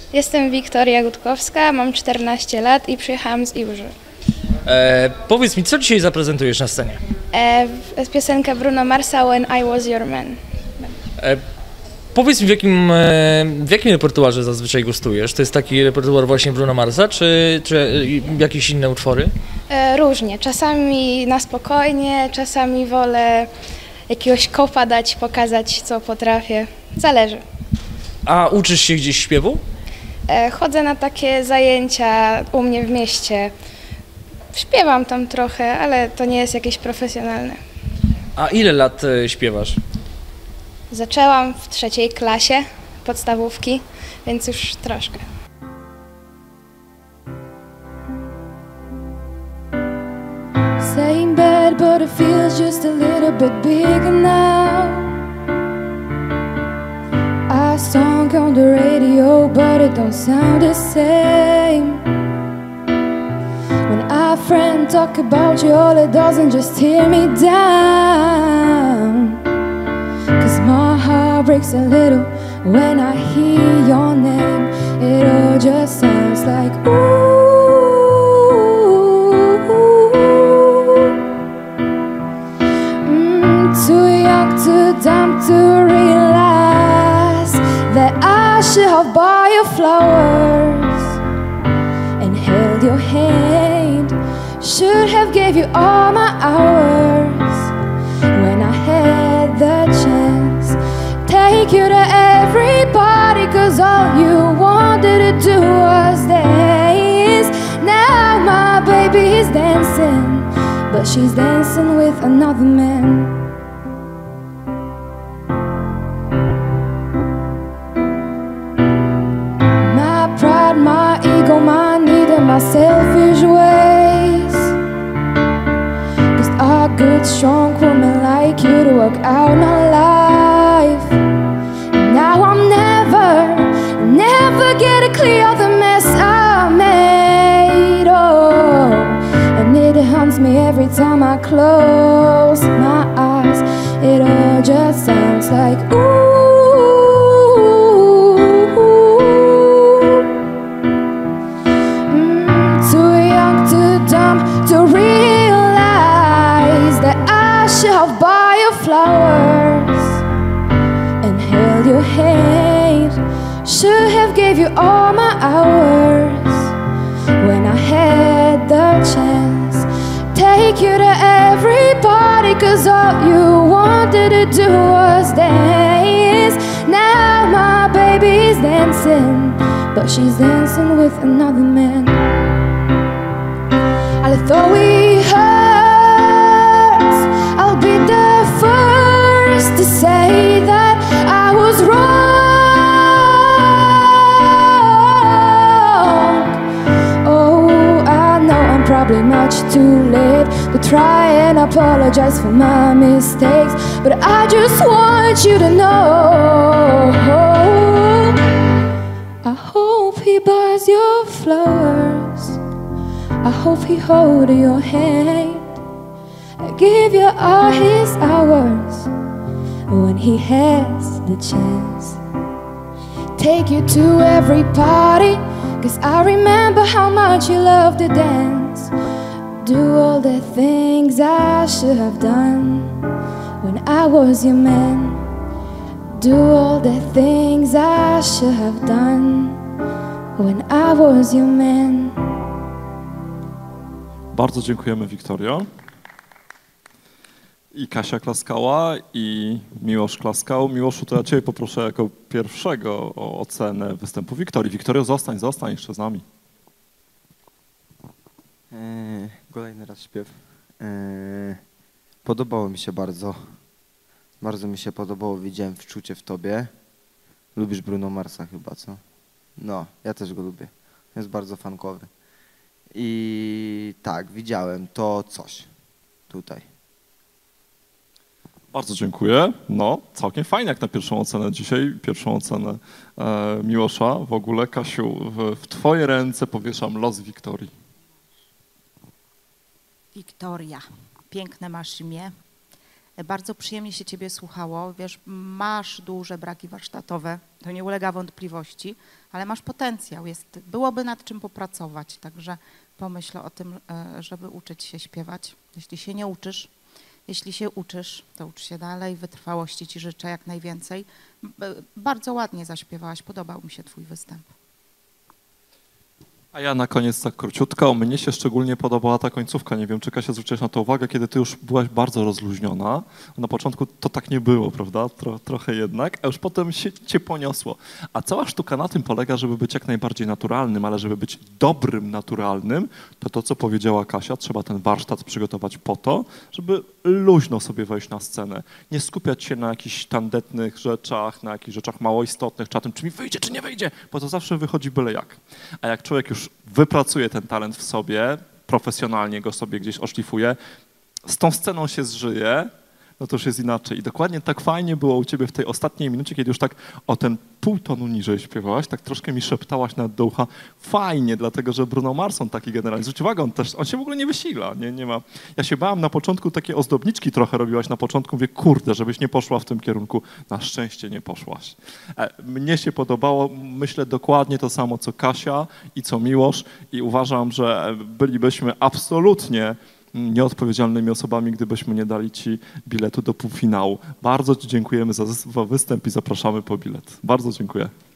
Jestem Wiktoria Gutkowska, mam 14 lat i przyjechałam z Iłży. Powiedz mi, co dzisiaj zaprezentujesz na scenie? Piosenkę Bruno Marsa When I Was Your Man. Powiedz mi, w jakim repertuarze zazwyczaj gustujesz? To jest taki repertuar właśnie Bruno Marsa, czy jakieś inne utwory? Różnie. Czasami na spokojnie, czasami wolę jakiegoś kopa dać, pokazać, co potrafię. Zależy. A uczysz się gdzieś śpiewu? Chodzę na takie zajęcia u mnie w mieście. Śpiewam tam trochę, ale to nie jest jakieś profesjonalne. A ile lat śpiewasz? Zaczęłam w 3. klasie podstawówki, więc już troszkę. Same bed, but it feels just a little bit bigger now. I song on the radio, but it don't sound the same. When our friend talk about you, all it doesn't just tear me down. 'Cause my heart breaks a little when I hear your name. It all just sounds like ooh. Too young, too dumb to realize that I should have bought you flowers and held your hand. Should have gave you all my hours when I had the chance. Take you to every party, 'cause all you wanted to do was dance. Now my baby is dancing, but she's dancing with another man. My pride, my ego, my need and my selfish ways caused a good strong woman like you to walk out my life. And now I'm never gonna clear the mess I made. Oh, and it haunts me every time I close my eyes. It all just sounds like ooh. Too young, too dumb to realize that I should have bought you flowers and held your hand. Should have gave you all my hours when I had the chance. Take you to every party, 'cause all you wanted to do was dance. Now my baby's dancing, but she's dancing with another man. I thought we hurt. I'll be the first to say that I was wrong. Oh, I know I'm probably much too late to try and apologize for my mistakes, but I just want you to know I hope he buys your flowers. I hope he hold your hand and give you all his hours when he has the chance. Take you to every party, 'cause I remember how much you loved to dance. Do all the things I should have done when I was your man. Do all the things I should have done when I was your man. Bardzo dziękujemy, Wiktorio. I Kasia klaskała, i Miłosz klaskał. Miłoszu, to ja Ciebie poproszę jako pierwszego o ocenę występu Wiktorii. Wiktorio, zostań jeszcze z nami. Kolejny raz śpiew. Podobało mi się bardzo. Bardzo mi się podobało, widziałem wczucie w Tobie. Lubisz Bruno Marsa chyba, co? No, ja też go lubię. Jest bardzo funkowy. I tak, widziałem to coś tutaj. Bardzo dziękuję. No, całkiem fajnie jak na pierwszą ocenę dzisiaj, pierwszą ocenę Miłosza. W ogóle, Kasiu, w Twoje ręce powieszam los Wiktorii. Wiktoria, piękne masz imię. Bardzo przyjemnie się ciebie słuchało. Wiesz, masz duże braki warsztatowe, to nie ulega wątpliwości, ale masz potencjał. Byłoby nad czym popracować, także pomyśl o tym, żeby uczyć się śpiewać. Jeśli się uczysz, to ucz się dalej. Wytrwałości ci życzę jak najwięcej. Bardzo ładnie zaśpiewałaś, podobał mi się twój występ. A ja na koniec tak króciutko. Mnie się szczególnie podobała ta końcówka. Nie wiem, czy Kasia zwróciłaś na to uwagę, kiedy ty już byłaś bardzo rozluźniona. Na początku to tak nie było, prawda? Trochę jednak, a już potem się cię poniosło. A cała sztuka na tym polega, żeby być jak najbardziej naturalnym, ale żeby być dobrym naturalnym, to co powiedziała Kasia, trzeba ten warsztat przygotować po to, żeby luźno sobie wejść na scenę. Nie skupiać się na jakichś tandetnych rzeczach, na jakichś rzeczach mało istotnych, czy na tym, czy mi wyjdzie, czy nie wyjdzie, bo to zawsze wychodzi byle jak. A jak człowiek już wypracuje ten talent w sobie, profesjonalnie go sobie gdzieś oszlifuje, z tą sceną się zżyje, no to już jest inaczej. I dokładnie tak fajnie było u ciebie w tej ostatniej minucie, kiedy już tak o ten pół tonu niżej śpiewałaś, tak troszkę mi szeptałaś nad do ucha. Fajnie, dlatego że Bruno Mars, on taki generalnie, zwróć uwagę, on się w ogóle nie wysila, nie ma. Ja się bałem na początku, takie ozdobniczki trochę robiłaś na początku, mówię, kurde, żebyś nie poszła w tym kierunku. Na szczęście nie poszłaś. Mnie się podobało, myślę dokładnie to samo, co Kasia i co Miłosz i uważam, że bylibyśmy absolutnie nieodpowiedzialnymi osobami, gdybyśmy nie dali ci biletu do półfinału. Bardzo ci dziękujemy za występ i zapraszamy po bilet. Bardzo dziękuję.